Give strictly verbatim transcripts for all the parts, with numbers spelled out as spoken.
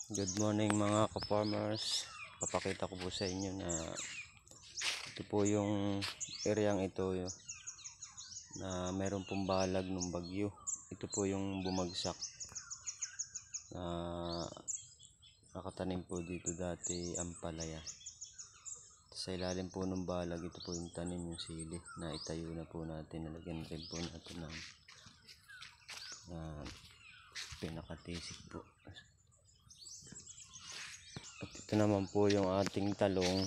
Good morning mga ka-farmers. Papakita ko po sa inyo na ito po yung areang ito na meron pong balag ng bagyo. Ito po yung bumagsak na nakatanim po dito dati ampalaya. Sa ilalim po ng balag, ito po yung tanim yung sili na itayo na po natin. Nalagyan rin po natin ng uh, pinakatisik po. At ito naman po yung ating talong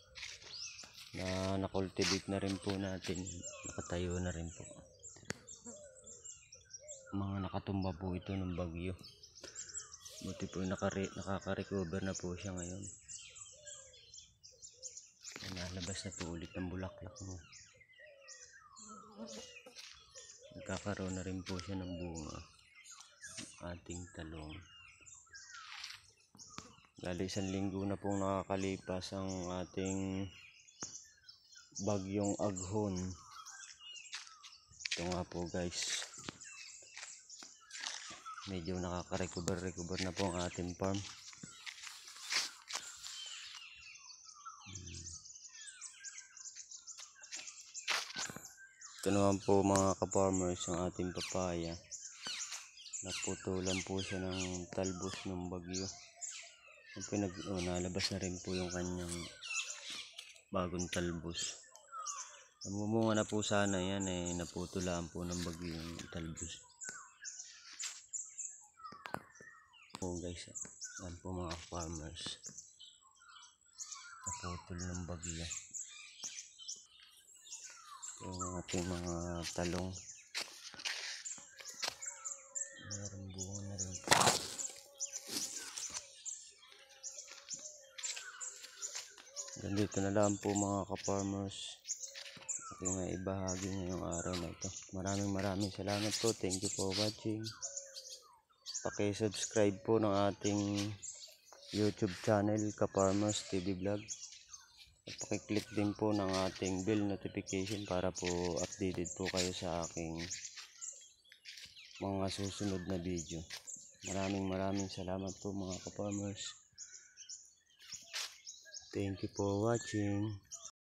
na nakultivate na rin po natin, nakatayo na rin po. Mga nakatumba po ito ng bagyo. Buti po nakaka-recover na po siya ngayon. Nalabas na po ulit ng bulaklak mo. Nagkakaroon na rin po siya ng bunga ating talong. Lalo isang linggo na pong nakakalipas ang ating bagyong Aghon. Ito nga po guys, medyo nakaka-recover-recover na po ang ating farm. Ito naman po mga ka-farmers ang ating papaya. Naputulan po siya ng talbos ng bagyo. Pinag oh, nalabas na rin po yung kanyang bagong talbos. Namumunga na po sana yan, eh naputulaan po ng bagyo yung talbos. Oh guys, yan po mga farmers, naputol ng bagyo yung ating mga talong. Meron bunga na rin po. Ganito na lang po mga ka-farmers aking may ibahagi ngayong araw na ito. Maraming maraming salamat po. Thank you for watching. Paki-subscribe po ng ating YouTube channel Ka-Farmers T V Vlog. At paki-click din po ng ating bell notification para po updated po kayo sa aking mga susunod na video. Maraming maraming salamat po mga ka-farmers. Thank you for watching.